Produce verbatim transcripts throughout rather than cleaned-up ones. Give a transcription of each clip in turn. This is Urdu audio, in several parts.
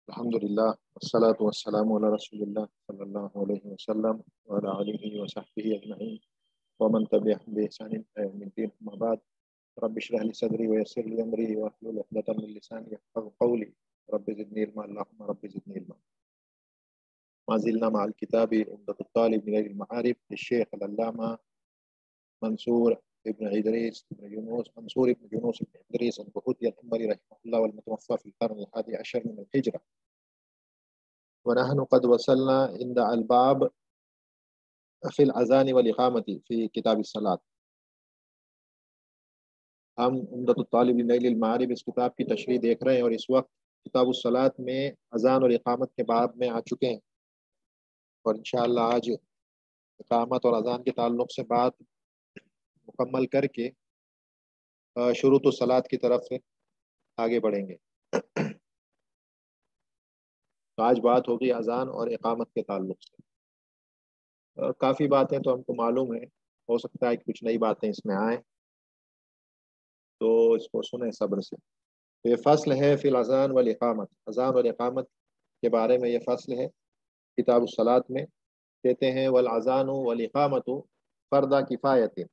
अल्हम्दुलिल्लाह वस्सलातु वस्सलामु अला रसूलिल्लाह सल्लल्लाहु अलैहि वसल्लम व अला आलिहि व सहबिहि अजमईन व मन तबिअहुम बि इहसानिन इला यौमिद्दीन। अम्मा बाद, रब्बि इश्रह लिी सदरी व यस्सिर ली अमरी वहलुल उक़दतम मिन लिसानी यफ़क़हू क़ौली रब्बि ज़िदनी इल्मा अल्लाहुम्मा रब्बि ज़िदनी इल्मा। मा ज़िलना मअल किताबि उम्दतुत तालिब मिन इल्मिल मआरिफ लिश्शेख़ अल-अल्लामा मंसूर इब्न इदरीस इब्न यूनुस मंसूर इब्न यूनुस इब्न इदरीस अल-बहूती अल-हम्बली रहमहुल्लाह वल मुतवफ़्फ़ा फ़िल क़र्न अल-हादी अशर मिन अल-हिजरा व नहनु क़द वसलना इंदा अल-बाब फ़िल अज़ान वल इक़ामती फ़ी किताब अस्सलात। हम उम्दतुत तालिब मिन इल्मिल मआरिफ इस किताब की तशरीह देख रहे हैं और इस वक्त किताब अस्सलात में अज़ान और इक़ामत के बाब में आ चुके हैं और इंशाअल्लाह आज इक़ामत और अज़ान के ताल्लुक़ से बात मुकम्मल करके शुरूतुस सलात की तरफ से आगे बढ़ेंगे। तो आज बात होगी अज़ान और इक़ामत के ताल्लुक़ से। काफ़ी बातें तो हमको मालूम है, हो सकता है कि कुछ नई बातें इसमें आएँ, तो इसको सुने सब्र से। तो ये फ़स्ल है फ़िल अज़ान वल इक़ामत, अज़ान और इक़ामत के बारे में ये फ़स्ल है किताब अस्सलात में। कहते हैं वल अज़ानु वल इक़ामतु फ़र्दा किफ़ायतिन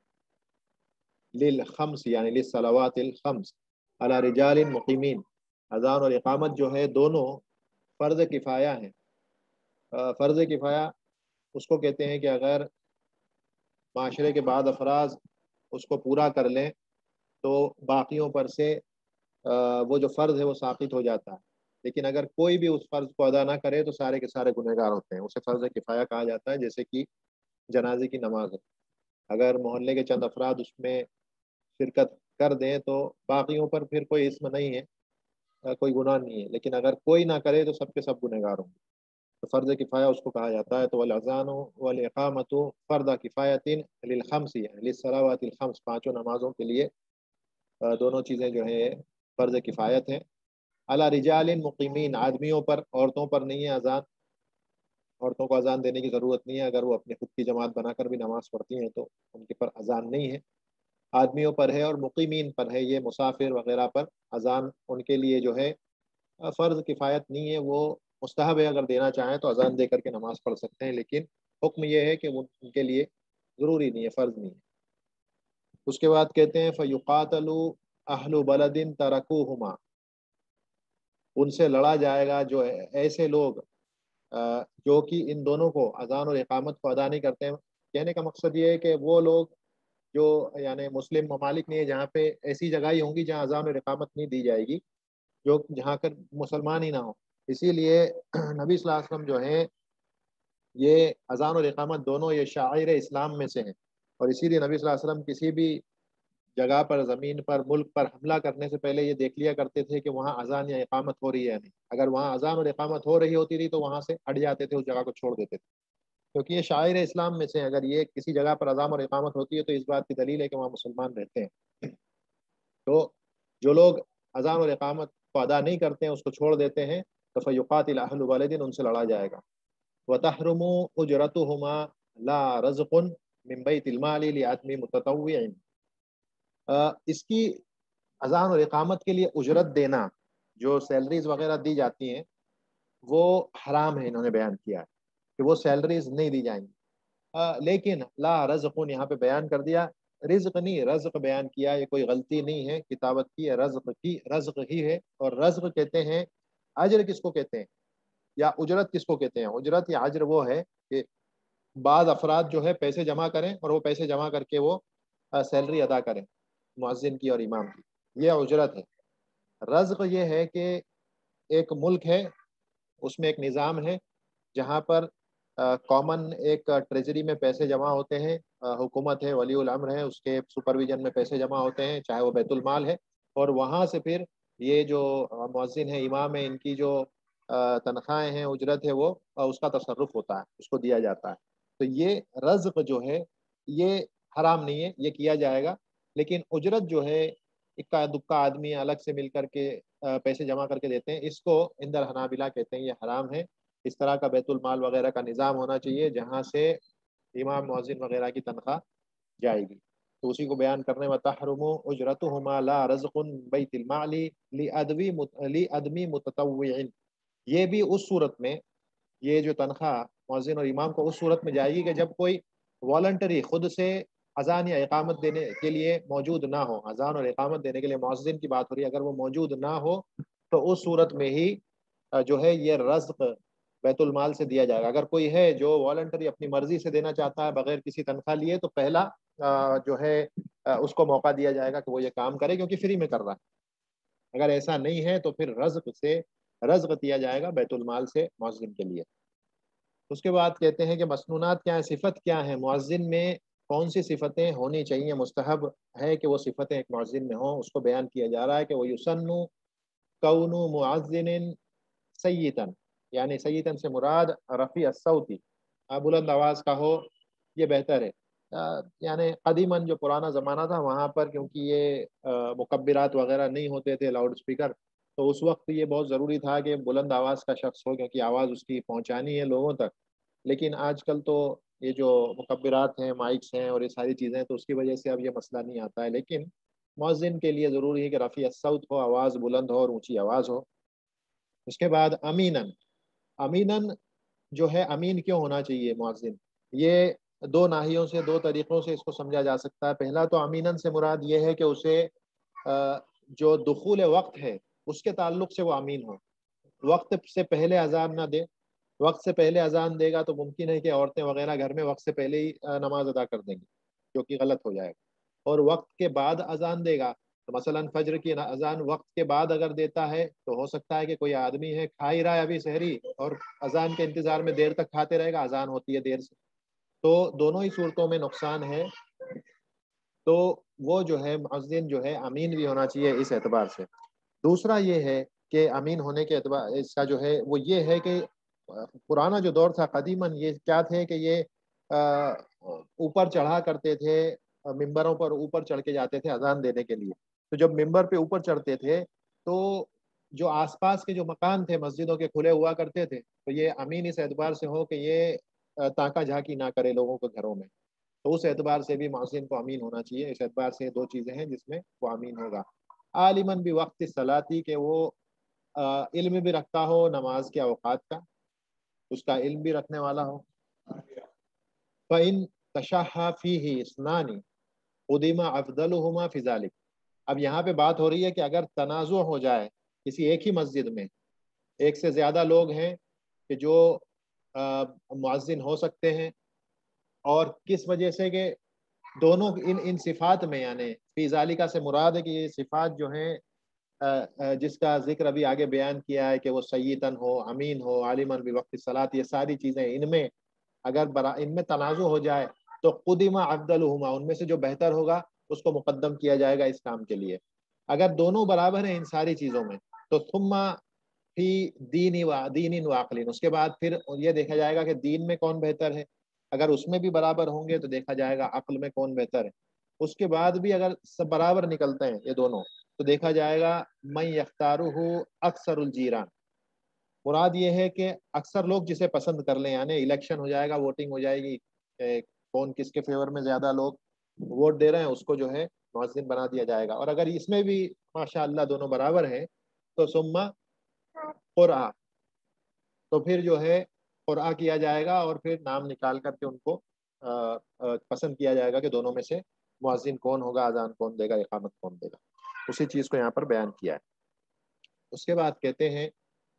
लिल खम्स यानी लिस सलावातिल खम्स अला रिजालिन मुक़ीमीन। अज़ान और इक़ामत जो है दोनों फ़र्ज़ किफ़ाया हैं। फ़र्ज़ किफ़ाया उसको कहते हैं कि अगर माशरे के बाद अफराज उसको पूरा कर लें तो बाकियों पर से वो जो फ़र्ज़ है वो साक़ित हो जाता है, लेकिन अगर कोई भी उस फ़र्ज़ को अदा ना करे तो सारे के सारे गुनहगार होते हैं। उसे फ़र्ज़ किफ़ाया कहा जाता है। जैसे कि जनाजे की नमाज है, अगर मोहल्ले के चंद अफराद उसमें शिरकत कर दें तो बाकियों पर फिर कोई इस्म नहीं है, कोई गुनाह नहीं है, लेकिन अगर कोई ना करे तो सब के सब गुनहगार होंगे। तो फ़र्ज़ किफ़ाया उसको कहा जाता है। तो वल अज़ानु वल इक़ामतु फ़र्द किफ़ायतिन लिल खम्स यानी लिस सलावातिल खम्स, पाँचों नमाज़ों के लिए दोनों चीज़ें जो है फ़र्ज़ किफ़ायत है। अला रिजालिन मुक़ीमीन, आदमियों पर, औरतों पर नहीं है अज़ान। औरतों को अज़ान देने की ज़रूरत नहीं है, अगर वो अपनी खुद की जमात बनाकर भी नमाज़ पढ़ती हैं तो उनके पर अज़ान नहीं है। आदमियों पर है और मुक़ीमीन पर है, ये मुसाफिर वगैरह पर अज़ान उनके लिए जो है फ़र्ज़ किफ़ायत नहीं है, वो मुस्तहब है। अगर देना चाहें तो अज़ान दे करके नमाज़ पढ़ सकते हैं, लेकिन हुक्म ये है कि वो उनके लिए ज़रूरी नहीं है, फ़र्ज़ नहीं है। उसके बाद कहते हैं फ़युक़ातलु अहलु बलदिन तरकूहुमा, उनसे लड़ा जाएगा जो ऐसे लोग जो कि इन दोनों को, अज़ान और इक़ामत को अदा नहीं करते हैं। कहने का मकसद ये है कि वो लोग जो यानी मुस्लिम ममालिक नहीं है जहाँ पे ऐसी जगह ही होंगी जहाँ अज़ान और इक़ामत नहीं दी जाएगी, जो जहाँ कर मुसलमान ही ना हो। इसीलिए नबी सल्लल्लाहु अलैहि वसल्लम जो हैं ये अज़ान और इक़ामत दोनों ये शाइर इस्लाम में से हैं, और इसीलिए नबी सल्लल्लाहु अलैहि वसल्लम किसी भी जगह पर, ज़मीन पर, मुल्क पर हमला करने से पहले ये देख लिया करते थे कि वहाँ अज़ान या इक़ामत हो रही है या नहीं। अगर वहाँ अज़ान और इक़ामत हो रही होती थी तो वहाँ से हट जाते थे, उस जगह को छोड़ देते थे, क्योंकि ये शाइर इस्लाम में से। अगर ये किसी जगह पर अज़ान और इक़ामत होती है तो इस बात की दलील है कि वहाँ मुसलमान रहते हैं। तो जो लोग अज़ान और इक़ामत को अदा नहीं करते हैं, उसको छोड़ देते हैं, तो फ़युक़ातिल अहलु बलदिन, उनसे लड़ा जाएगा। व तहरुमु उजरतुहुमा ला रज़क़ुन मिन बैतिल माली लिआदमी मुततव्विइन। इसकी अज़ान और इक़ामत के लिए उजरत देना, जो सैलरीज वगैरह दी जाती हैं, वो हराम है। इन्होंने बयान किया है कि वो सैलरीज नहीं दी जाएंगी। आ, लेकिन ला रज़क़ुन यहाँ पे बयान कर दिया, रिज़्क़ नहीं रज़्क़ बयान किया। ये कोई गलती नहीं है किताबत की, रज़्क़ की, रज़्क़ ही है। और रज़्क़ कहते हैं, अजर किसको कहते हैं या उजरत किसको कहते हैं? उजरत या अजर वो है कि बाद अफराद जो है पैसे जमा करें और वो पैसे जमा करके वो सैलरी अदा करें मुअज्जिन की और इमाम की, ये उजरत है। रज़्क़ ये है कि एक मुल्क है, उसमें एक निज़ाम है जहाँ पर कॉमन एक ट्रेजरी में पैसे जमा होते हैं, हुकूमत है, वली उल अम्र है, उसके सुपरविजन में पैसे जमा होते हैं, चाहे वो बैतुल माल है, और वहाँ से फिर ये जो मुअज्जिन है, इमाम है, इनकी जो तनख्वाहें हैं, उजरत है, वो उसका तसर्रुफ होता है, उसको दिया जाता है। तो ये रज़्क़ जो है ये हराम नहीं है, ये किया जाएगा। लेकिन उजरत जो है, इक्का दुक्का आदमी अलग से मिल करके पैसे जमा करके देते हैं, इसको इंदर हनाबिला कहते हैं, ये हराम है। इस तरह का बैतुल माल वगैरह का निज़ाम होना चाहिए जहाँ से इमाम मुअज्जिन वगैरह की तनख्वाह जाएगी। तो उसी को बयान करने में तहरुमु उजरतुहुमा ला रज़क़ुन बैतिल माली लिअदवी लिअदमी मुततव्विइन, یہ بھی اس صورت میں، یہ جو تنخواہ مؤذن اور امام کو اس صورت میں جائے گی کہ جب کوئی والنٹری خود سے اذان یا اقامت دینے کے لیے موجود نہ ہو. اذان اور اقامت دینے کے لیے مؤذن کی بات ہو رہی ہے، اگر وہ موجود نہ ہو تو اس صورت میں ہی جو ہے یہ رزق بیت المال سے دیا جائے گا. اگر کوئی ہے جو والنٹری اپنی مرضی سے دینا چاہتا ہے بغیر کسی تنخواہ لیے، تو پہلا جو ہے اس کو موقع دیا جائے گا کہ وہ یہ کام کرے، کیونکہ فری میں کر رہا ہے. اگر ایسا نہیں ہے تو پھر رزق سے رزق دیا جائے گا بیت المال سے مؤذن کے لیے. اس کے بعد کہتے ہیں کہ مسنونات کیا ہیں، صفت کیا ہے، مؤذن میں کون سی صفتیں ہونی چاہیے، مستحب ہے کہ وہ صفتیں ایک مؤذن میں ہوں. اس کو بیان کیا جا رہا ہے کہ وہ یسن کون مؤذن سیتن، یعنی سیتن سے مراد رفیع الصوتی، بلند آواز کا ہو، یہ بہتر ہے. یعنی قدیماً جو پرانا زمانہ تھا وہاں پر کیونکہ یہ مکبرات وغیرہ نہیں ہوتے تھے، لاؤڈ اسپیکر، تو اس وقت یہ بہت ضروری تھا کہ بلند آواز کا شخص ہو، کیونکہ آواز اس کی پہنچانی ہے لوگوں تک. لیکن آج کل تو یہ جو مکبرات ہیں، مائکس ہیں اور یہ ساری چیزیں، تو اس کی وجہ سے اب یہ مسئلہ نہیں آتا ہے. لیکن مؤذن کے لیے ضروری ہے کہ رفیع الصوت ہو، آواز بلند ہو اور اونچی آواز ہو. اس کے بعد امینن، امینن جو ہے، امین کیوں ہونا چاہیے مؤذن؟ یہ دو ناحیوں سے، دو طریقوں سے اس کو سمجھا جا سکتا ہے. پہلا تو امینن سے مراد یہ ہے کہ اسے جو دخول وقت ہے اس کے تعلق سے وہ امین ہو، وقت سے پہلے اذان نہ دے. وقت سے پہلے اذان دے گا تو ممکن ہے کہ عورتیں وغیرہ گھر میں وقت سے پہلے ہی نماز ادا کر دیں گی، جو کہ غلط ہو جائے گا. اور وقت کے بعد اذان دے گا تو مثلا فجر کی اذان وقت کے بعد اگر دیتا ہے تو ہو سکتا ہے کہ کوئی آدمی ہے کھا ہی رہا ہے ابھی سحری اور اذان کے انتظار میں دیر تک کھاتے رہے گا، اذان ہوتی ہے دیر سے، تو دونوں ہی صورتوں میں نقصان ہے. تو وہ جو ہے مؤذن جو ہے امین بھی ہونا چاہیے اس اعتبار سے. دوسرا یہ ہے کہ امین ہونے کے اعتبار اس کا جو ہے وہ یہ ہے کہ پرانا جو دور تھا قدیماً، یہ کیا تھے کہ یہ اوپر چڑھا کرتے تھے، ممبروں پر اوپر چڑھ کے جاتے تھے اذان دینے کے لیے. تو جب ممبر پہ اوپر چڑھتے تھے تو جو آس پاس کے جو مکان تھے مسجدوں کے کھلے ہوا کرتے تھے، تو یہ امین اس اعتبار سے ہو کہ یہ تاکہ جھانکی نہ کرے لوگوں کے گھروں میں. تو اس اعتبار سے بھی مؤذن کو امین ہونا چاہیے. اس اعتبار سے دو چیزیں ہیں جس میں وہ امین ہوگا. عالماً بھی وقت صلاتی، کہ وہ علم بھی رکھتا ہو نماز کے اوقات کا، اس کا علم بھی رکھنے والا ہو. فَإِن تَشَحَّ فِيهِ اثْنَانِ قُدِمَ أَفْضَلُهُمَا فِي ذَلِكَ. اب یہاں پہ بات ہو رہی ہے کہ اگر تنازع ہو جائے کسی ایک ہی مسجد میں، ایک سے زیادہ لوگ ہیں کہ جو مؤذن ہو سکتے ہیں، اور کس وجہ سے کہ دونوں ان ان صفات میں، یعنی فی ذالکہ سے مراد ہے کہ یہ صفات جو ہیں جس کا ذکر ابھی آگے بیان کیا ہے کہ وہ سیدن ہو، امین ہو، عالماً بوقت الصلاۃ، یہ ساری چیزیں ان میں اگر برا ان میں تنازع ہو جائے تو قدم افضلہما، ان میں سے جو بہتر ہوگا اس کو مقدم کیا جائے گا اس کام کے لیے. اگر دونوں برابر ہیں ان ساری چیزوں میں تو ثم فی دین و دین و عقل، اس کے بعد پھر یہ دیکھا جائے گا کہ دین میں کون بہتر ہے. اگر اس میں بھی برابر ہوں گے تو دیکھا جائے گا عقل میں کون بہتر ہے. اس کے بعد بھی اگر سب برابر نکلتے ہیں یہ دونوں تو دیکھا جائے گا من یختارہ اکثر الجیران. مراد یہ ہے کہ اکثر لوگ جسے پسند کر لیں، یعنی الیکشن ہو جائے گا، ووٹنگ ہو جائے گی، کون کس کے فیور میں زیادہ لوگ ووٹ دے رہے ہیں اس کو جو ہے مؤذن بنا دیا جائے گا. اور اگر اس میں بھی ماشاء اللہ دونوں برابر ہیں تو ثم قرآ، تو پھر جو ہے قرآ کیا جائے گا اور پھر نام نکال کر کے ان کو پسند کیا جائے گا کہ دونوں میں سے مؤذن کون ہوگا، اذان کون دے گا، اقامت کون دے گا. اسی چیز کو یہاں پر بیان کیا ہے. اس کے بعد کہتے ہیں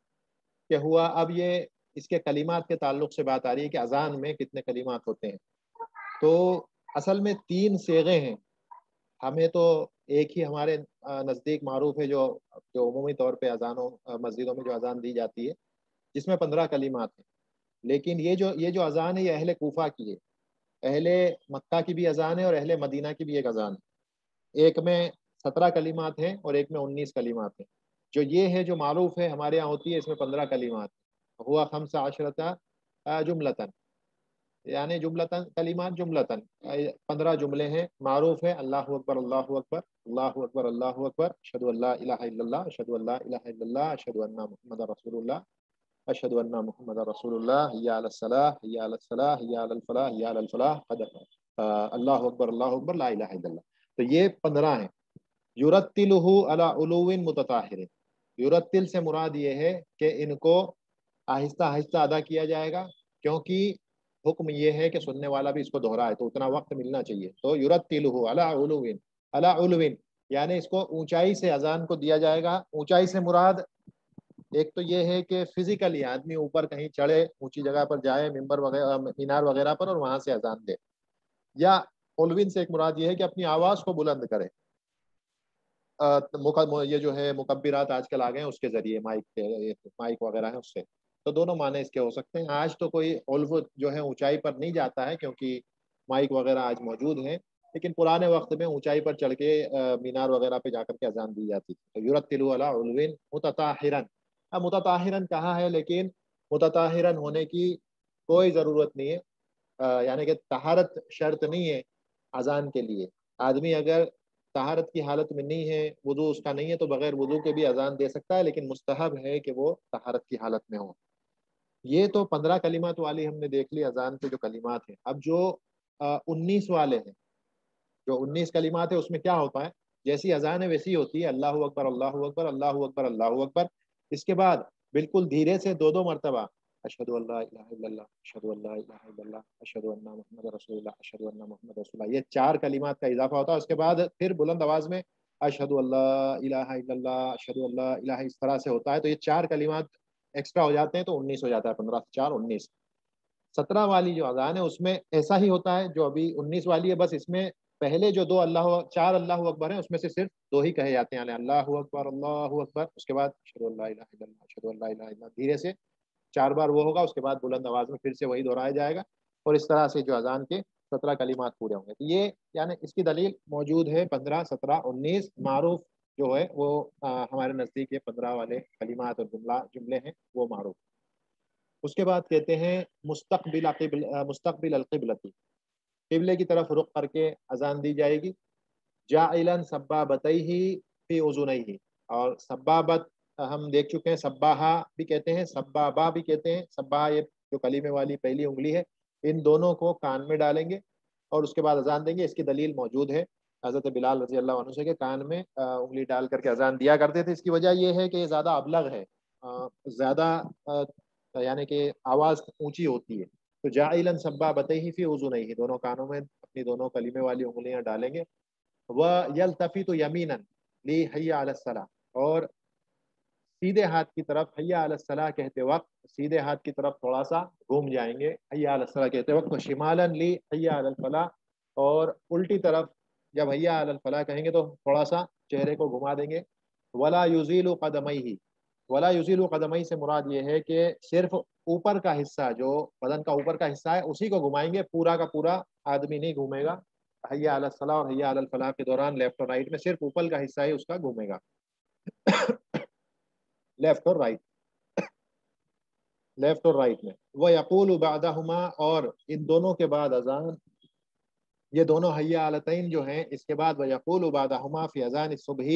کہ ہوا اب یہ اس کے کلمات کے تعلق سے بات آ رہی ہے کہ اذان میں کتنے کلمات ہوتے ہیں. تو اصل میں تین صیغے ہیں. ہمیں تو ایک ہی ہمارے نزدیک معروف ہے جو جو عمومی طور پہ اذانوں مسجدوں میں جو اذان دی جاتی ہے جس میں پندرہ کلمات ہیں. لیکن یہ جو یہ جو اذان ہے یہ اہل کوفہ کی ہے، اہل مکہ کی بھی اذان ہے اور اہل مدینہ کی بھی ایک اذان ہے. ایک میں سترہ کلمات ہیں اور ایک میں انیس کلمات ہیں. جو یہ ہے جو معروف ہے ہمارے یہاں ہوتی ہے اس میں پندرہ کلمات. ہوا خمس عشرۃ جملتن، یعنی جملتن کلمات جملتن، پندرہ جملے ہیں. معروف ہے اللہ اکبر اللہ اکبر اللہ اکبر اللہ اکبر، اشہد ان لا الہ الا اللہ اشہد ان لا الہ الا اللہ اشہد ان محمد رسول اللہ اشہد ان محمد رسول اللہ، حی علی الصلاۃ حی علی الصلاۃ حی علی الفلاح حی علی الفلاح، قد اللہ اکبر اللہ اکبر لا الہ الا اللہ. تو یہ پندرہ ہیں. یرتلہ علی علو متطہر، یرتل سے مراد یہ ہے کہ ان کو آہستہ آہستہ ادا کیا جائے گا، کیونکہ حکم یہ ہے کہ سننے والا بھی اس کو دہرائے، تو اتنا وقت ملنا چاہیے. تو یرتلہ علی علو، علی علو، یعنی اس کو اونچائی سے اذان کو دیا جائے گا. اونچائی سے مراد ایک تو یہ ہے کہ فزیکلی آدمی اوپر کہیں چڑھے، اونچی جگہ پر جائے، ممبر وغیرہ مینار وغیرہ پر، اور وہاں سے اذان دے. یا علوین سے ایک مراد یہ ہے کہ اپنی آواز کو بلند کرے. یہ جو ہے مکبرات آج کل آ گئے ہیں اس کے ذریعے، مائک کے مائک وغیرہ ہے اس سے. تو دونوں معنی اس کے ہو سکتے ہیں. آج تو کوئی علو جو ہے اونچائی پر نہیں جاتا ہے کیونکہ مائک وغیرہ آج موجود ہیں، لیکن پرانے وقت میں اونچائی پر چڑھ کے مینار وغیرہ پہ جا کر کے اذان دی جاتی تھی. یرتلوا علی علو متطہرا. اب متطہرا کہا ہے، لیکن متطہرا ہونے کی کوئی ضرورت نہیں ہے، یعنی کہ طہارت شرط نہیں ہے اذان کے لیے. آدمی اگر طہارت کی حالت میں نہیں ہے، وضو اس کا نہیں ہے، تو بغیر وضو کے بھی اذان دے سکتا ہے، لیکن مستحب ہے کہ وہ طہارت کی حالت میں ہو. یہ تو پندرہ کلمات والی ہم نے دیکھ لی اذان کے جو کلمات ہیں. اب جو انیس والے ہیں، جو انیس کلمات ہیں، اس میں کیا ہوتا ہے؟ جیسی اذان ہے ویسی ہوتی ہے، اللہ اکبر اللہ اکبر اللہ اکبر اللہ اکبر. اس کے بعد بالکل دھیرے سے دو دو مرتبہ اشہد ان لا الہ الا اللہ، اشہد ان لا الہ الا اللہ، اشہد ان محمد رسول اللہ، اشہد ان محمد رسول اللہ. یہ چار کلمات کا اضافہ ہوتا ہے. اس کے بعد پھر بلند آواز میں اشہد ان لا الہ الا اللہ، اشہد ان لا الہ، اس طرح سے ہوتا ہے. تو یہ چار کلمات ایکسٹرا ہو جاتے ہیں تو انیس ہو جاتا ہے. پندرہ سے چار انیس. سترہ والی جو اذان ہے اس میں ایسا ہی ہوتا ہے جو ابھی انیس والی ہے، بس اس میں پہلے جو دو اللہ چار اللہ اکبر ہیں اس میں سے صرف دو ہی کہے جاتے ہیں، یعنی اللہ اکبر اللہ اکبر. اس کے بعد اشہد ان لا الہ الا اللہ، اشہد ان لا الہ الا اللہ، دھیرے سے چار بار وہ ہوگا. اس کے بعد بلند آواز میں پھر سے وہی دہرایا جائے گا، اور اس طرح سے جو اذان کے سترہ کلمات پورے ہوں گے. یہ یعنی اس کی دلیل موجود ہے پندرہ سترہ انیس. معروف جو ہے وہ ہمارے نزدیک یہ پندرہ والے کلمات اور جملہ جملے ہیں وہ معروف. اس کے بعد کہتے ہیں مستقبل قبل مستقبل القبلتی، قبلے کی طرف رخ کر کے اذان دی جائے گی. جاعلا سبابتیہ فی اذنیہ، اور سبابت ہم دیکھ چکے ہیں، سباہا بھی کہتے ہیں، سبابا بھی کہتے ہیں. سباہا یہ جو کلیمے والی پہلی انگلی ہے، ان دونوں کو کان میں ڈالیں گے اور اس کے بعد اذان دیں گے. اس کی دلیل موجود ہے حضرت بلال رضی اللہ عنہ سے کہ کان میں انگلی ڈال کر کے اذان دیا کرتے تھے. اس کی وجہ یہ ہے کہ یہ زیادہ ابلغ ہے، زیادہ یعنی کہ آواز اونچی ہوتی ہے. تو جاعلا سبابتیہ فی اذنیہ، دونوں کانوں میں اپنی دونوں کلیمے والی انگلیاں ڈالیں گے. وَيَلْتَفِتُ يَمِينًا لِحَيَّ عَلَى الصَّلَاةِ، اور سیدھے ہاتھ کی طرف حی علی الصلاۃ کہتے وقت سیدھے ہاتھ کی طرف تھوڑا سا گھوم جائیں گے حی علی الصلاۃ کہتے وقت. شمالا لی حی علی الفلاح، اور الٹی طرف جب حی علی الفلاح کہیں گے تو تھوڑا سا چہرے کو گھما دیں گے. ولا یزیل قدمیہ، ولا یزیل قدمیہ سے مراد یہ ہے کہ صرف اوپر کا حصہ، جو بدن کا اوپر کا حصہ ہے اسی کو گھمائیں گے، پورا کا پورا آدمی نہیں گھومے گا. حی علی الصلاۃ اور حی علی الفلاح کے دوران لیفٹ اور رائٹ میں صرف اوپر کا حصہ ہی اس کا گھومے گا، لیفٹ اور رائٹ لیفٹ اور رائٹ میں. وہ یقول بعدہما، اور ان دونوں کے بعد اذان، یہ دونوں حی علتین جو ہیں اس کے بعد وہ یقول بعدہما فی اذان الصبح،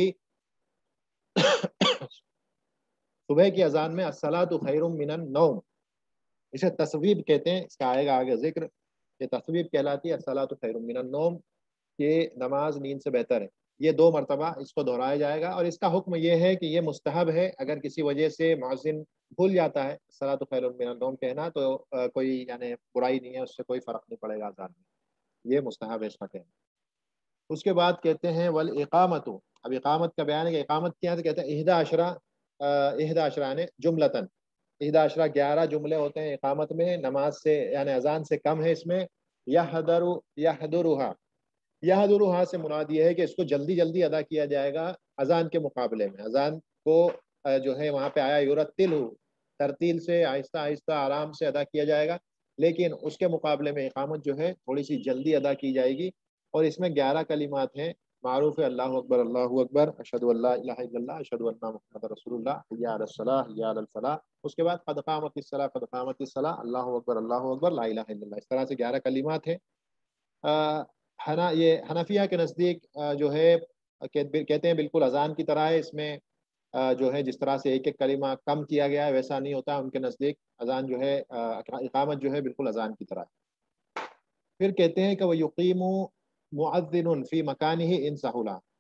صبح کی اذان میں الصلاۃ خیر من النوم. اسے تصویب کہتے ہیں، اس کا آئے گا آگے ذکر. یہ تصویب کہلاتی ہے الصلاۃ خیر من النوم، کہ نماز نیند سے بہتر ہے. یہ دو مرتبہ اس کو دہرایا جائے گا، اور اس کا حکم یہ ہے کہ یہ مستحب ہے. اگر کسی وجہ سے مؤذن بھول جاتا ہے الصلاۃ خیر من النوم کہنا تو کوئی یعنی برائی نہیں ہے، اس سے کوئی فرق نہیں پڑے گا اذان میں. یہ مستحب ہے اس کا کہنا. اس کے بعد کہتے ہیں والاقامت. اب اقامت کا بیان ہے کہ اقامت کیا ہے، کہتے ہیں احدی عشرہ احدی عشرہ یعنی جملتن، احدی عشرہ گیارہ جملے ہوتے ہیں اقامت میں، نماز سے یعنی اذان سے کم ہے اس میں. یحضر یحضرها، یحضرها سے مراد یہ ہے کہ اس کو جلدی جلدی ادا کیا جائے گا اذان کے مقابلے میں. اذان کو جو ہے وہاں پہ آیا یرتل، ترتیل سے آہستہ آہستہ آرام سے ادا کیا جائے گا، لیکن اس کے مقابلے میں اقامت جو ہے تھوڑی سی جلدی ادا کی جائے گی. اور اس میں گیارہ کلمات ہیں معروف ہے، اللہ اکبر اللہ اکبر، اشہد ان لا الہ الا اللہ، اشہد ان محمد رسول اللہ، حی علی الصلاۃ حی علی الفلاح. اس کے بعد قد قامت الصلاۃ قد قامت الصلاۃ، اللہ اکبر اللہ اکبر، لا الہ الا اللہ. اس طرح سے گیارہ کلمات ہیں. حنا یہ حنفیہ کے نزدیک جو ہے کہتے ہیں بالکل اذان کی طرح ہے. اس میں جو ہے جس طرح سے ایک ایک کلمہ کم کیا گیا ہے ویسا نہیں ہوتا. ان کے نزدیک اذان جو ہے اقامت جو ہے بالکل اذان کی طرح ہے. پھر کہتے ہیں کہ وہ یقیم مؤذن فی مکانہ ان سہلا،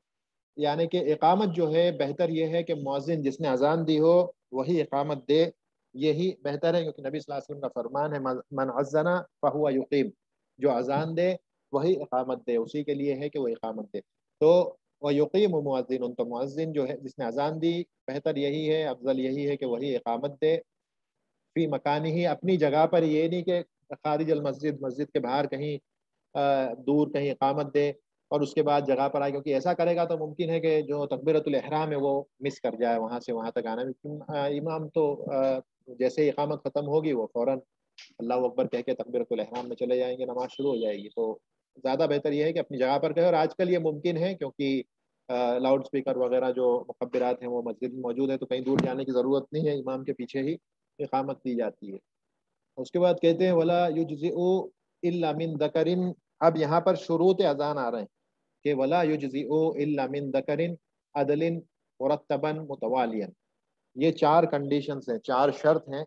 یعنی کہ اقامت جو ہے بہتر یہ ہے کہ مؤذن جس نے اذان دی ہو وہی اقامت دے، یہی بہتر ہے، کیونکہ نبی صلی اللہ علیہ وسلم کا فرمان ہے من اذن فہو یقیم، جو اذان دے وہی اقامت دے، اسی کے لیے ہے کہ وہ اقامت دے۔ تو وہ یقیم مؤذن، تو مؤذن جو ہے جس نے اذان دی بہتر یہی ہے، افضل یہی ہے کہ وہی اقامت دے فی مکان ہی، اپنی جگہ پر، یہ نہیں کہ خارج المسجد، مسجد کے باہر کہیں دور کہیں اقامت دے اور اس کے بعد جگہ پر آئے، کیونکہ ایسا کرے گا تو ممکن ہے کہ جو تکبیرۃ الاحرام ہے وہ مس کر جائے، وہاں سے وہاں تک آنا۔ امام تو جیسے اقامت ختم ہوگی وہ فوراً اللہ اکبر کہہ کے تکبیرۃ الاحرام میں چلے جائیں گے، نماز شروع ہو جائے گی۔ تو زیادہ بہتر یہ ہے کہ اپنی جگہ پر کہے، اور آج کل یہ ممکن ہے کیونکہ لاؤڈ اسپیکر وغیرہ جو مکبرات ہیں وہ مسجد میں موجود ہے، تو کہیں دور جانے کی ضرورت نہیں ہے، امام کے پیچھے ہی اقامت دی جاتی ہے۔ اس کے بعد کہتے ہیں ولا یجزئ الا من ذکر، اب یہاں پر شروط اذان آ رہے ہیں کہ ولا یجزئ الا من ذکر عدل مرتبا متوالیا، یہ چار کنڈیشنز ہیں، چار شرط ہیں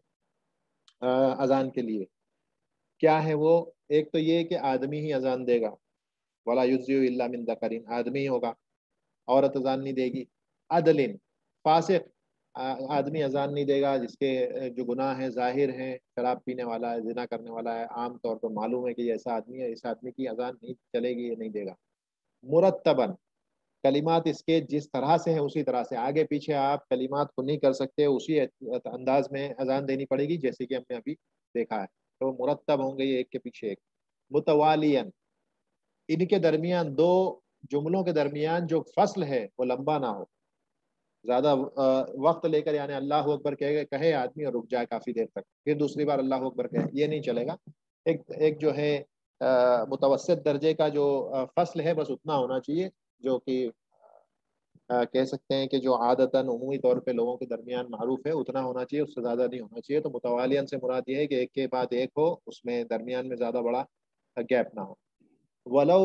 اذان کے لیے۔ کیا ہے وہ؟ ایک تو یہ کہ آدمی ہی اذان دے گا، ولا یجزئ الا من ذکر، آدمی ہی ہوگا، عورت اذان نہیں دے گی۔ عدل، فاسق آدمی اذان نہیں دے گا جس کے جو گناہ ہیں ظاہر ہیں، شراب پینے والا ہے، زنا کرنے والا ہے، عام طور پر معلوم ہے کہ یہ ایسا آدمی ہے، اس آدمی کی اذان نہیں چلے گی، یہ نہیں دے گا۔ مرتباً، کلمات اس کے جس طرح سے ہیں اسی طرح سے، آگے پیچھے آپ کلمات کو نہیں کر سکتے، اسی انداز میں اذان دینی پڑے گی جیسے کہ ہم نے ابھی دیکھا ہے، تو مرتب ہوں گے یہ ایک کے پیچھے ایک۔ متوالیاً، ان کے درمیان دو جملوں کے درمیان جو فصل ہے وہ لمبا نہ ہو، زیادہ وقت لے کر، یعنی اللہ اکبر کہے کہے آدمی اور رک جائے کافی دیر تک، پھر دوسری بار اللہ اکبر کہے، یہ نہیں چلے گا۔ ایک ایک جو ہے متوسط درجے کا جو فصل ہے بس اتنا ہونا چاہیے، جو کہ کہہ سکتے ہیں کہ جو عادتاً عمومی طور پہ لوگوں کے درمیان معروف ہے اتنا ہونا چاہیے، اس سے زیادہ نہیں ہونا چاہیے۔ تو متوالیاً سے مراد یہ ہے کہ ایک کے بعد ایک ہو، اس میں درمیان میں زیادہ بڑا گیپ نہ ہو۔ ولو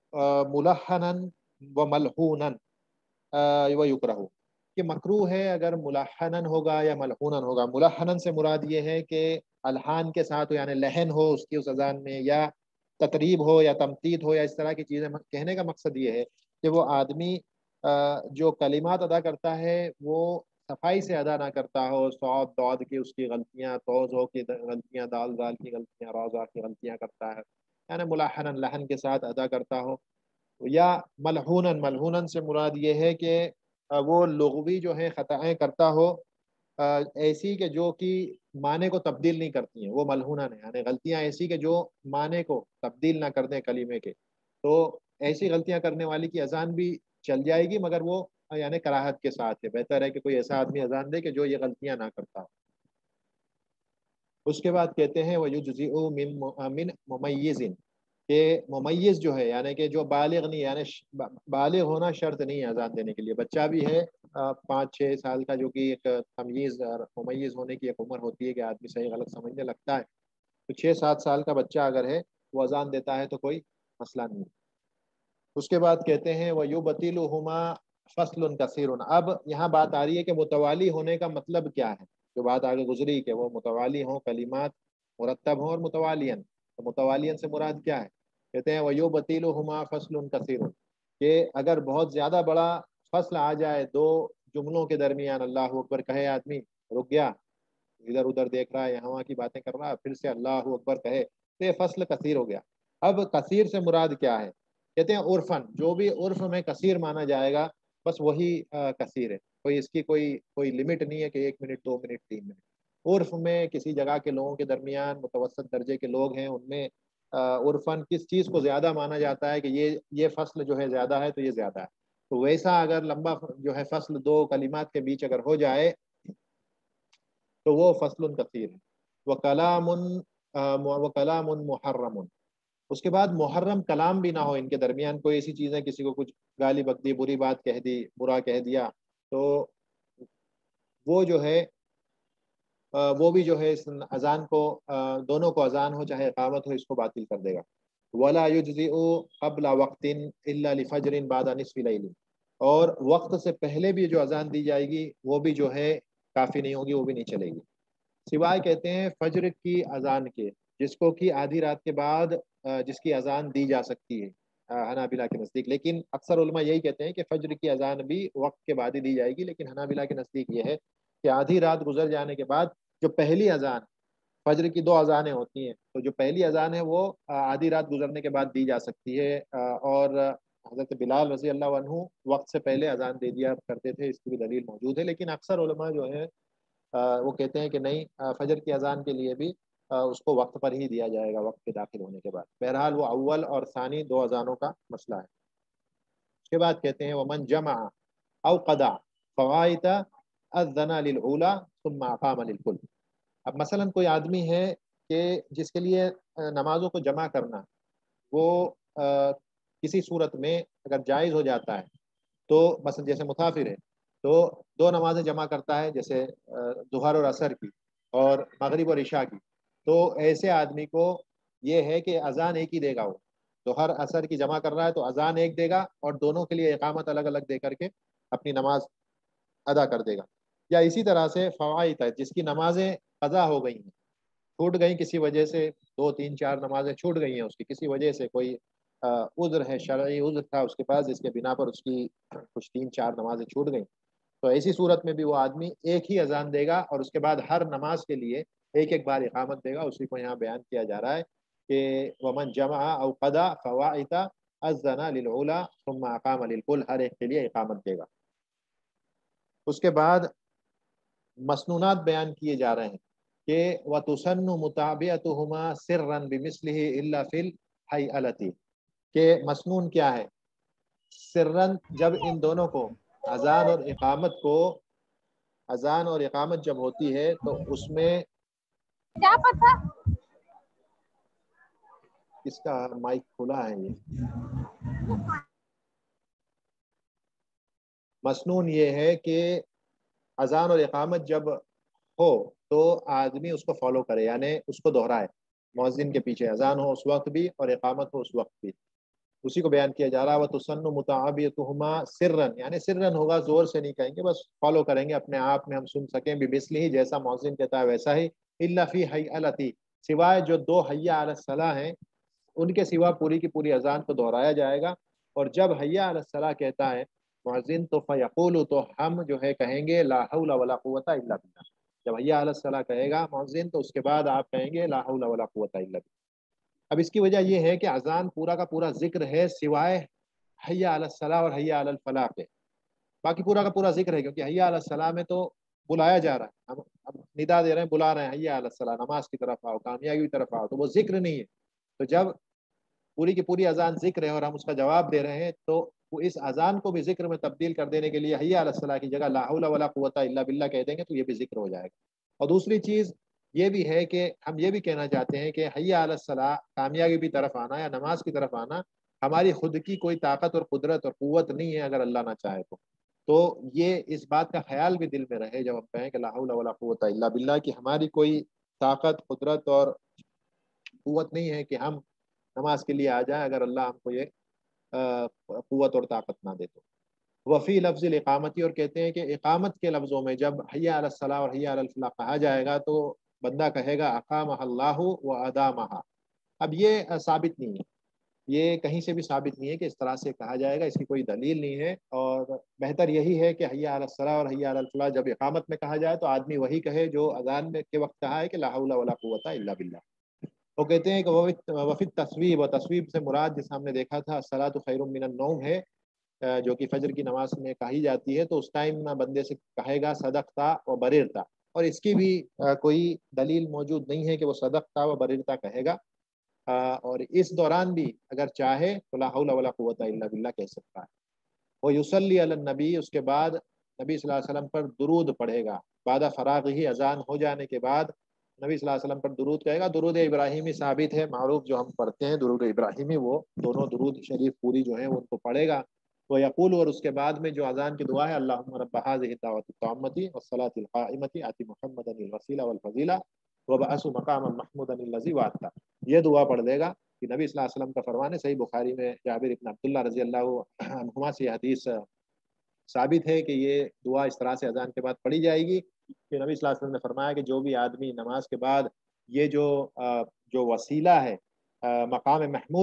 ملحنن و ملحونن و یکرہ، کہ مکروہ ہے اگر ملحنن ہوگا یا ملحونن ہوگا۔ ملحنن سے مراد یہ ہے کہ الحان کے ساتھ ہو، یعنی لحن ہو اس کی اس اذان میں، یا تقریب ہو یا تمطیط ہو یا اس طرح کی چیزیں۔ کہنے کا مقصد یہ ہے کہ وہ آدمی جو کلمات ادا کرتا ہے وہ صفائی سے ادا نہ کرتا ہو، صاد داد کی اس کی غلطیاں، توز ہو کی غلطیاں، دال دال کی غلطیاں، راز کی غلطیاں کرتا ہے، یعنی ملحنن لحن کے ساتھ ادا کرتا ہو۔ یا ملحونن، ملحونن سے مراد یہ ہے کہ وہ لغوی جو ہے خطائیں کرتا ہو ایسی کہ جو کہ معنی کو تبدیل نہیں کرتی ہیں، وہ ملحونن ہے، یعنی غلطیاں ایسی کہ جو معنی کو تبدیل نہ کر دیں کلمے کے۔ تو ایسی غلطیاں کرنے والی کی اذان بھی چل جائے گی، مگر وہ یعنی کراہت کے ساتھ ہے، بہتر ہے کہ کوئی ایسا آدمی اذان دے کہ جو یہ غلطیاں نہ کرتا ہو۔ اس کے بعد کہتے ہیں وَيُجْزِئُ مِن مُمَيِّزٍ، کہ ممیز جو ہے یعنی کہ جو بالغ نہیں، یعنی بالغ ہونا شرط نہیں ہے اذان دینے کے لیے، بچہ بھی ہے پانچ چھ سال کا جو کہ ایک تمیز اور ممیز ہونے کی ایک عمر ہوتی ہے کہ آدمی صحیح غلط سمجھنے لگتا ہے، تو چھ سات سال کا بچہ اگر ہے وہ اذان دیتا ہے تو کوئی مسئلہ نہیں۔ اس کے بعد کہتے ہیں وَيُبْطِلُهُمَا فَصْلٌ كَثِيرٌ، اب یہاں بات آ رہی ہے کہ متوالی ہونے کا مطلب کیا ہے، جو بات آگے گزری کہ وہ متوالی ہوں، کلمات مرتب ہوں اور متوالیاً، تو متوالیاً سے مراد کیا ہے؟ کہتے ہیں وَيُبْطِلُهُمَا فَصْلٌ كَثِيرٌ، کہ اگر بہت زیادہ بڑا فصل آ جائے دو جملوں کے درمیان، اللہ اکبر کہے آدمی، رک گیا، ادھر ادھر دیکھ رہا ہے، یہاں وہاں کی باتیں کر رہا ہے، پھر سے اللہ اکبر کہے، تو یہ فصل کثیر ہو گیا۔ اب کثیر سے مراد کیا ہے؟ کہتے ہیں عرفاً، جو بھی عرف میں کثیر مانا جائے گا بس وہی کثیر ہے، کوئی اس کی کوئی کوئی لمٹ نہیں ہے کہ ایک منٹ، دو منٹ، تین منٹ۔ عرف میں کسی جگہ کے لوگوں کے درمیان متوسط درجے کے لوگ ہیں، ان میں عرفاً کس چیز کو زیادہ مانا جاتا ہے کہ یہ یہ فصل جو ہے زیادہ ہے تو یہ زیادہ ہے، تو ویسا اگر لمبا جو ہے فصل دو کلمات کے بیچ اگر ہو جائے تو وہ فصل کثیر ہے۔ وَكَلَامٌ وَكَلَامٌ مُحَرَّمٌ، اس کے بعد محرم کلام بھی نہ ہو ان کے درمیان، کوئی ایسی چیزیں کسی کو کچھ گالی بک دی، بری بات کہہ دی، برا کہہ دیا، تو وہ جو ہے وہ بھی جو ہے اس اذان کو، دونوں کو اذان ہو چاہے اقامت ہو، اس کو باطل کر دے گا۔ وَلَا يُجْزِئُ قَبْلَ وَقْتٍ إِلَّا لِفَجْرٍ بَعْدَ نِصْفِ لَيْلٍ، اور وقت سے پہلے بھی جو اذان دی جائے گی وہ بھی جو ہے کافی نہیں ہوگی، وہ بھی نہیں چلے گی، سوائے کہتے ہیں فجر کی اذان کے، جس کو کہ آدھی رات کے بعد جس کی اذان دی جا سکتی ہے، حنابلہ کے نزدیک، لیکن اکثر علماء یہی کہتے ہیں کہ فجر کی اذان بھی وقت کے بعد ہی دی جائے گی، لیکن حنابلہ کے نزدیک یہ ہے کہ آدھی رات گزر جانے کے بعد جو پہلی اذان، فجر کی دو اذانیں ہوتی ہیں، تو جو پہلی اذان ہے وہ آدھی رات گزرنے کے بعد دی جا سکتی ہے، اور حضرت بلال رضی اللہ عنہ وقت سے پہلے اذان دے دیا کرتے تھے، اس کی بھی دلیل موجود ہے، لیکن اکثر علماء جو ہے وہ کہتے ہیں کہ نہیں، فجر کی اذان کے لیے بھی اس کو وقت پر ہی دیا جائے گا، وقت کے داخل ہونے کے بعد۔ بہرحال وہ اول اور ثانی دو اذانوں کا مسئلہ ہے۔ اس کے بعد کہتے ہیں ومن جمع او قضى فوائد اذن للأولى ثم اقام للكل۔ اب مثلا کوئی آدمی ہے کہ جس کے لیے نمازوں کو جمع کرنا وہ کسی صورت میں اگر جائز ہو جاتا ہے، تو مثلا جیسے مسافر ہے تو دو نمازیں جمع کرتا ہے، جیسے ظہر اور عصر کی اور مغرب اور عشاء کی، تو ایسے آدمی کو یہ ہے کہ اذان ایک ہی دے گا، وہ ظہر عصر کی جمع کر رہا ہے تو اذان ایک دے گا اور دونوں کے لیے اقامت الگ الگ دے کر کے اپنی نماز ادا کر دے گا۔ یا اسی طرح سے فوائد ہے، جس کی نمازیں قضا ہو گئی ہیں، چھوٹ گئیں کسی وجہ سے، دو تین چار نمازیں چھوٹ گئی ہیں اس کی کسی وجہ سے، کوئی عذر ہے، شرعی عذر تھا اس کے پاس، جس کے بنا پر اس کی کچھ تین چار نمازیں چھوٹ گئیں، تو ایسی صورت میں بھی وہ آدمی ایک ہی اذان دے گا اور اس کے بعد ہر نماز کے لیے ایک ایک بار اقامت دے گا۔ اسی کو یہاں بیان کیا جا رہا ہے کہ ومن جمع او قضى فوائد اذن للأولى ثم اقام للكل، ہر ایک کے لیے اقامت دے گا۔ اس کے بعد مسنونات بیان کیے جا رہے ہیں کہ وَتُسَنُّ مُتَابِعَتُهُمَا سِرًّا بِمِثْلِهِ إِلَّا فِي الْحَيْئَلَةِ، کہ مسنون کیا ہے؟ سرًّا، جب ان دونوں کو اذان اور اقامت کو اذان اور اقامت جب ہوتی ہے تو اس میں کیا پتہ اس کا مائک کھلا ہے، یہ مسنون یہ ہے کہ اذان اور اقامت جب ہو تو آدمی اس کو فالو کرے، یعنی اس کو دہرائے، مؤذن کے پیچھے اذان ہو اس وقت بھی اور اقامت ہو اس وقت بھی، اسی کو بیان کیا جا رہا ہے۔ وَتُسَنُّ مُتَعَابِيَتُهُمَا سِرًّا، یعنی سرًّا ہوگا، زور سے نہیں کہیں گے، بس فالو کریں گے، اپنے آپ میں ہم سن سکیں، بِمِثْلِهِ، جیسا مؤذن کہتا ہے ویسا ہی، إِلَّا فِي حَيْئَلَةِ، سوائے جو دو حَيَّ عَلَى الصَّلَاةِ ہیں ان کے سوا پوری کی پوری اذان کو دہرایا جائے گا، اور جب حَيَّ عَلَى الصَّلَاةِ کہتا ہے مؤذن تو فَيَقُولُ، تو ہم جو ہے کہیں گے لا حول ولا قوت الا باللہ، جب حَيَّ عَلَى الصَّلَاةِ کہے گا مؤذن تو اس کے بعد آپ کہیں گے لا حول ولا قوت الا باللہ۔ اب اس کی وجہ یہ ہے کہ اذان پورا کا پورا ذکر ہے سوائے حَيَّ عَلَى الصَّلَاةِ اور حَيَّ عَلَى الْفَلَاحِ کے، باقی پورا کا پورا ذکر ہے، کیونکہ حَيَّ عَلَى الصَّلَاةِ میں تو بلایا جا رہا ہے، ہم اب ندا دے رہے ہیں، بلا رہے ہیں حَيَّ عَلَى الصَّلَاةِ، نماز کی طرف آؤ، کامیابی کی طرف آؤ، تو وہ ذکر نہیں ہے۔ تو جب پوری کی پوری اذان ذکر ہے اور ہم اس کا جواب دے رہے ہیں تو وہ اس اذان کو بھی ذکر میں تبدیل کر دینے کے لیے حَيَّ عَلَى الصَّلَاةِ کی جگہ لا حول ولا قوت الا باللہ کہہ دیں گے تو یہ بھی ذکر ہو جائے گا۔ اور دوسری چیز یہ بھی ہے کہ ہم یہ بھی کہنا چاہتے ہیں کہ حَيَّ عَلَى الصَّلَاةِ، کامیابی کی طرف آنا یا نماز کی طرف آنا ہماری خود کی کوئی طاقت اور قدرت اور قوت نہیں ہے، اگر اللہ نہ چاہے تو تو یہ اس بات کا خیال بھی دل میں رہے جب ہم کہیں کہ لا حول ولا قوت الا باللہ، کہ ہماری کوئی طاقت، قدرت اور قوت نہیں ہے کہ ہم نماز کے لیے آ جائیں اگر اللہ ہم کو یہ قوت اور طاقت نہ دے تو۔ وفی لفظ الاقامتی، اور کہتے ہیں کہ اقامت کے لفظوں میں جب حَيَّ عَلَى الصَّلَاةِ اور حَيَّ عَلَى الْفَلَاحِ کہا جائے گا تو بندہ کہے گا اقامہ اللہ و ادامہ۔ اب یہ ثابت نہیں ہے، یہ کہیں سے بھی ثابت نہیں ہے کہ اس طرح سے کہا جائے گا، اس کی کوئی دلیل نہیں ہے، اور بہتر یہی ہے کہ حَيَّ عَلَى الصَّلَاةِ اور حَيَّ عَلَى الْفَلَاحِ جب اقامت میں کہا جائے تو آدمی وہی کہے جو اذان میں کے وقت کہا ہے کہ لا حول ولا قوت الا باللہ۔ وہ کہتے ہیں کہ وفی تصویب، و تصویب سے مراد جس ہم نے دیکھا تھا الصلاۃ خیر من النوم ہے، جو کہ فجر کی نماز میں کہی جاتی ہے، تو اس ٹائم بندے سے کہے گا صدقتا و بریرتا، اور اس کی بھی کوئی دلیل موجود نہیں ہے کہ وہ صدقتا و بریرتا کہے گا، اور اس دوران بھی اگر چاہے تو لا حول ولا قوت الا باللہ کہہ سکتا ہے۔ وہ یصلی علی النبی، اس کے بعد نبی صلی اللہ علیہ وسلم پر درود پڑھے گا، بعد فراغ ہی اذان ہو جانے کے بعد نبی صلی اللہ علیہ وسلم پر درود کہے گا۔ درود ابراہیمی ثابت ہے، معروف جو ہم پڑھتے ہیں درود ابراہیمی، وہ دونوں درود شریف پوری جو ہیں وہ ان کو پڑھے گا۔ وہ یقول، اور اس کے بعد میں جو اذان کی دعا ہے اللہم رب هذه الدعوۃ التامۃ والصلاۃ القائمۃ آت محمدا الوسیلۃ والفضیلۃ وابعثه مقاما محمودا الذی وعدتہ، یہ دعا پڑھ دے گا کہ نبی صلی اللہ علیہ وسلم کا فرمان ہے، صحیح بخاری میں جابر بن عبداللہ رضی اللہ عنہما سے حدیث ثابت ہے کہ یہ دعا اس طرح سے اذان کے بعد پڑھی جائے گی کہ نبی صلی اللہ علیہ وسلم نے فرمایا کہ جو بھی آدمی نماز کے بعد یہ جو جو وسیلہ ہے، مقام محمود ہے،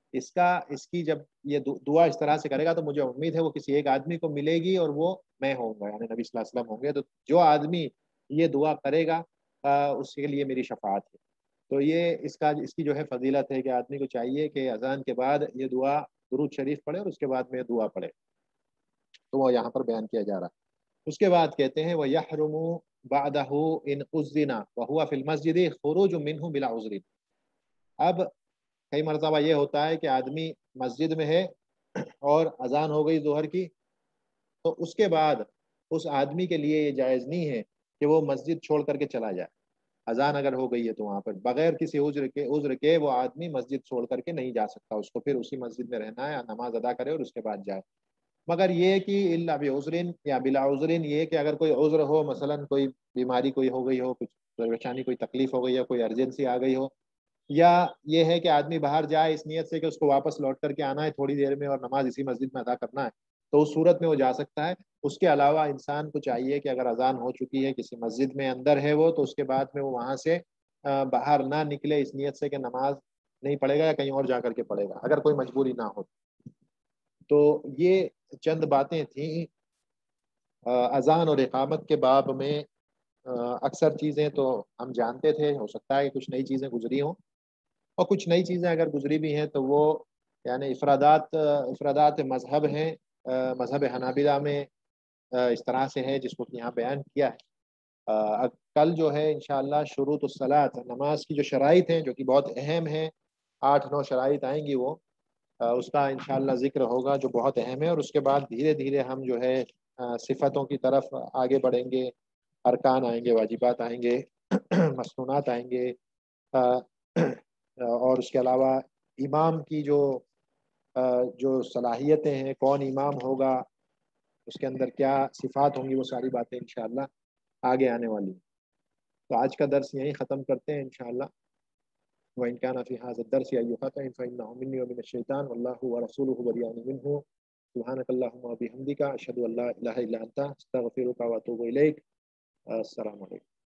اس کا اس کی جب یہ دعا اس طرح سے کرے گا تو مجھے امید ہے وہ کسی ایک آدمی کو ملے گی اور وہ میں ہوں گا، یعنی نبی صلی اللہ علیہ وسلم ہوں گے۔ تو جو آدمی یہ دعا کرے گا اس کے لیے میری شفاعت ہے۔ تو یہ اس کا اس کی جو ہے فضیلت ہے کہ آدمی کو چاہیے کہ اذان کے بعد یہ دعا درود شریف پڑھے اور اس کے بعد میں دعا پڑھے، تو وہ یہاں پر بیان کیا جا رہا ہے۔ اس کے بعد کہتے ہیں وَيَحْرُمُ بَعْدَهُ إِنْ أُذِّنَ وَهُوَ فِي الْمَسْجِدِ خُرُوجٌ مِّنْهُ بِلَا عُذْرٍ۔ اب کئی مرتبہ یہ ہوتا ہے کہ آدمی مسجد میں ہے اور اذان ہو گئی ظہر کی، تو اس کے بعد اس آدمی کے لیے یہ جائز نہیں ہے کہ وہ مسجد چھوڑ کر کے چلا جائے۔ اذان اگر ہو گئی ہے تو وہاں پر بغیر کسی عذر کے عذر کے وہ آدمی مسجد چھوڑ کر کے نہیں جا سکتا، اس کو پھر اسی مسجد میں رہنا ہے، نماز ادا کرے اور اس کے بعد جائے۔ مگر یہ کہ الا بعذرٍ یا بلا عذرٍ، یہ کہ اگر کوئی عذر ہو، مثلا کوئی بیماری کوئی ہو گئی ہو، کچھ پریشانی کوئی تکلیف ہو گئی ہو، کوئی ایمرجنسی آ گئی ہو، یا یہ ہے کہ آدمی باہر جائے اس نیت سے کہ اس کو واپس لوٹ کر کے آنا ہے تھوڑی دیر میں اور نماز اسی مسجد میں ادا کرنا ہے، تو اس صورت میں وہ جا سکتا ہے۔ اس کے علاوہ انسان کو چاہیے کہ اگر اذان ہو چکی ہے کسی مسجد میں اندر ہے وہ، تو اس کے بعد میں وہ وہاں سے باہر نہ نکلے اس نیت سے کہ نماز نہیں پڑھے گا یا کہیں اور جا کر کے پڑھے گا، اگر کوئی مجبوری نہ ہو۔ تو یہ چند باتیں تھیں اذان اور اقامت کے باب میں۔ اکثر چیزیں تو ہم جانتے تھے، ہو سکتا ہے کہ کچھ نئی چیزیں گزری ہوں، اور کچھ نئی چیزیں اگر گزری بھی ہیں تو وہ یعنی افرادات افرادات مذہب ہیں۔ مذہب حنابلہ میں اس طرح سے ہے جس کو یہاں بیان کیا ہے۔ کل جو ہے انشاءاللہ شروط الصلاۃ، نماز کی جو شرائط ہیں جو کہ بہت اہم ہیں، آٹھ نو شرائط آئیں گی، وہ اس کا انشاءاللہ ذکر ہوگا جو بہت اہم ہے، اور اس کے بعد دھیرے دھیرے ہم جو ہے صفتوں کی طرف آگے بڑھیں گے، ارکان آئیں گے، واجبات آئیں گے، مسنونات آئیں گے، اور اس کے علاوہ امام کی جو جو صلاحیتیں ہیں، کون امام ہوگا، اس کے اندر کیا صفات ہوں گی، وہ ساری باتیں انشاءاللہ آگے آنے والی ہیں۔ تو آج کا درس یہیں ختم کرتے ہیں انشاءاللہ۔ وَإِنْ كَانَ فِي هَذَا الدَّرْسِ أَيُّ خَطَأٍ فَإِنَّهُ مِنِّي وَمِنَ الشَّيْطَانِ وَاللَّهُ وَرَسُولُهُ بَرِيئٌ مِّنْهُ سُبْحَانَكَ اللَّهُمَّ وَبِحَمْدِكَ أَشْهَدُ أَن لَّا إِلَٰهَ إِلَّا أَنتَ أَسْتَغْفِرُكَ وَأَتُوبُ إِلَيْكَ۔ السلام علیکم۔